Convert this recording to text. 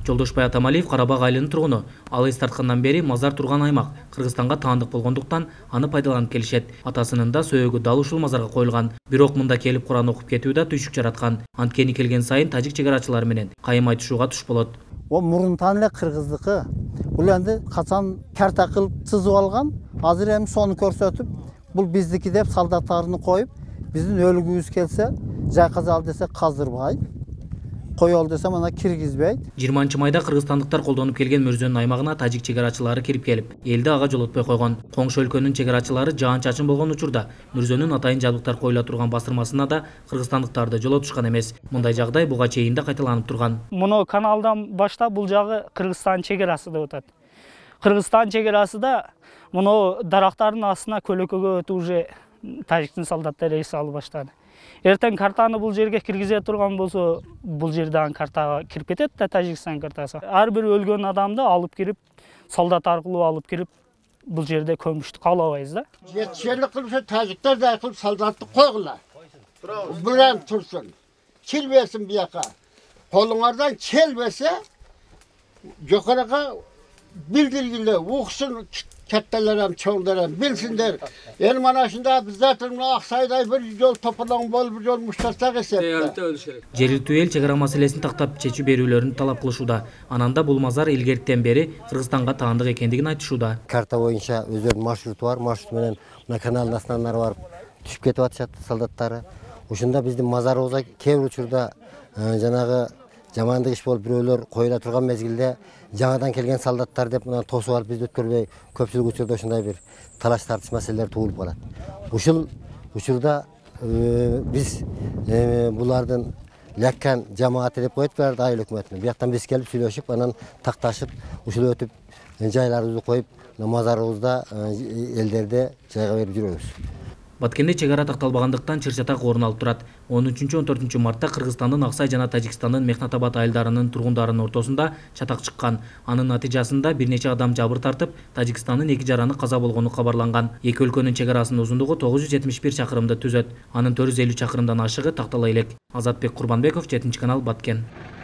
Жолдошбай Атамалиев Карабак айылынын тургуну. Ал эс тарткандан бери мазар турган аймак Кыргызстанга таандык болгондуктан аны пайдаланып келишет. Атасынын да сөөгү дал ушул мазарга коюлган. Бирок мында келип Куран окуп кетүү да түйшүк жараткан. Анткени келген сайын тажик чек арачылары менен кайым айтышууга туш болот. О мурунтан эле кыргыздыкы. Бул энди качан карта кылып сызып алган, азыр эми сону көрсөтүп, бул биздики деп солдаттарын коюп, биздин өлүгүбүз келсе, жайказал десе каздырбай, коёл десе мына киргизбейт. 20 майда кыргызстандыктар колдонуп келген мөрзөнүн аймагына тажик чек арачылары кирип келип, элди ага жолотпой койгон. Коңшу өлкөнүн чек арачылары жаан-чачын болгон учурда мөрзөнүн атайын жабдыктар коюла турган бастырмасына да кыргызстандыктарды жолотушкан эмес. Мындай жагдай буга чейин да кайталанып турган. Муну каналдан баштап бул жагы Кыргызстан чек арасы деп атат. Кыргызстан чек арасында муну дарактардын астына көлөкөгө өтүп уже тажиктин солдаттары эс алып баштады. Эртең картаны бул жерге киргизе турган болсо, бул жерден картага кирип кетет да Тажикстан картасы. Ар бир өлгөн адамды алып кирип, солдат аркылуу алып кирип, бул жерде көмүштү каалабайбыз да. Жетишерлик кылып тажиктар да кылып солдатты койгула. Буран турсун. Келбесин бияка. Колуңардан келбесе, жокорага билдиргиле, уксун kattalarım, çoğunlarım bilsinler. Yani mana şunda bizlerin Aksay'da bir yol toplanan bol bir yol muştasak esepte. Жергиликтүү эл чек ара маселесин тактап чечүү берүүлөрүн талап кылышууда. Ананда бул мазар илгертен бери Кыргызстанга таандык экендигин айтышууда. Карта боюнча өздөрүнүн маршруту бар. Маршрут менен мына каналдын астынан барып түшүп кетип атышат солдаттары. Ушунда биздин мазарыбызга кээ бир учурда жанагы жамандык иш болуп бирөөлөр коюла турган мезгилде жаңадан келген солдаттар деп мына тосуп алып бизди өткөрбөй көпчүлүк учурда ушундай бир талаш тартыш маселелер туулуп калат. Ушул учурда биз булардын ляккан жамааты деп коет берди айыл өкмөтүнө. Бияктан биз келип сүйлөшүп, анан такташып, ушул өтүп жайларыбызды коюп, мазарыбызда элдерде жайга берип жүрөбүз. Баткенде чек ара такталбагандыктан чыр-чатак орун алып турат. 13-14 мартта Кыргызстандын Аксай жана Тажикстандын Мехнатабад айылдарынын тургундарынын ортосунда чатак чыккан. Анын натыйжасында бир нече адам жабыр тартып, Тажикстандын 2 жараны каза болгону кабарланган. Эки өлкөнүн чек арасынын узундугу 971 чакырымды түзөт. Анын 450 чакырымдан ашыгы тактала элек. Азатбек Курбанбеков, 7 канал, Баткен.